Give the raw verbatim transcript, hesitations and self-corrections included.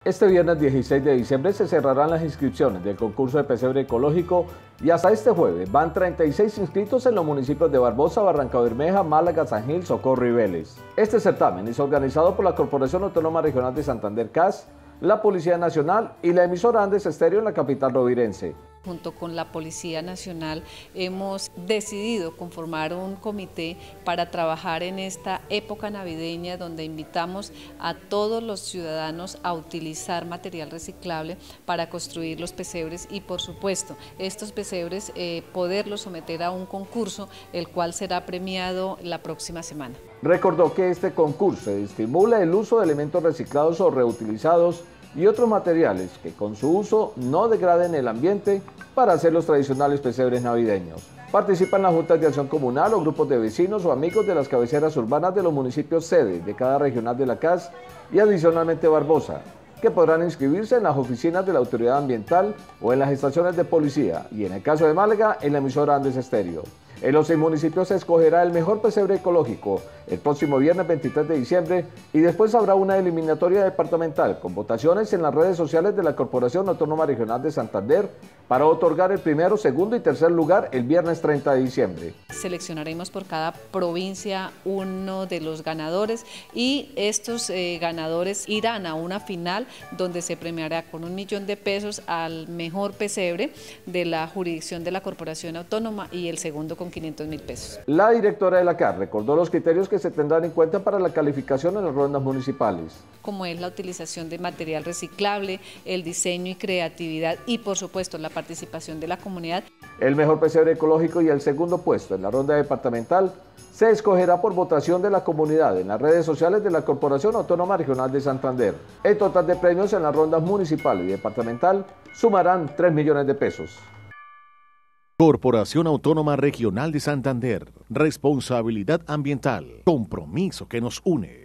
Este viernes dieciséis de diciembre se cerrarán las inscripciones del concurso de pesebre ecológico y hasta este jueves van treinta y seis inscritos en los municipios de Barbosa, Barrancabermeja, Málaga, San Gil, Socorro y Vélez. Este certamen es organizado por la Corporación Autónoma Regional de Santander C A S, la Policía Nacional y la emisora Andes Estéreo en la capital rovirense. Junto con la Policía Nacional hemos decidido conformar un comité para trabajar en esta época navideña donde invitamos a todos los ciudadanos a utilizar material reciclable para construir los pesebres y por supuesto estos pesebres eh, poderlos someter a un concurso el cual será premiado la próxima semana. Recordó que este concurso estimula el uso de elementos reciclados o reutilizados y otros materiales que con su uso no degraden el ambiente para hacer los tradicionales pesebres navideños. Participan las juntas de acción comunal o grupos de vecinos o amigos de las cabeceras urbanas de los municipios sede de cada regional de la C A S y adicionalmente Barbosa, que podrán inscribirse en las oficinas de la autoridad ambiental o en las estaciones de policía y en el caso de Málaga en la emisora Andes Estéreo. En los seis municipios se escogerá el mejor pesebre ecológico el próximo viernes veintitrés de diciembre y después habrá una eliminatoria departamental con votaciones en las redes sociales de la Corporación Autónoma Regional de Santander para otorgar el primero, segundo y tercer lugar el viernes treinta de diciembre. Seleccionaremos por cada provincia uno de los ganadores y estos eh, ganadores irán a una final donde se premiará con un millón de pesos al mejor pesebre de la jurisdicción de la Corporación Autónoma y el segundo con quinientos mil pesos. La directora de la C A S recordó los criterios que se tendrán en cuenta para la calificación en las rondas municipales. Como es la utilización de material reciclable, el diseño y creatividad y por supuesto la participación de la comunidad. El mejor pesebre ecológico y el segundo puesto en la ronda departamental se escogerá por votación de la comunidad en las redes sociales de la Corporación Autónoma Regional de Santander. El total de premios en las rondas municipal y departamental sumarán tres millones de pesos. Corporación Autónoma Regional de Santander. Responsabilidad ambiental. Compromiso que nos une.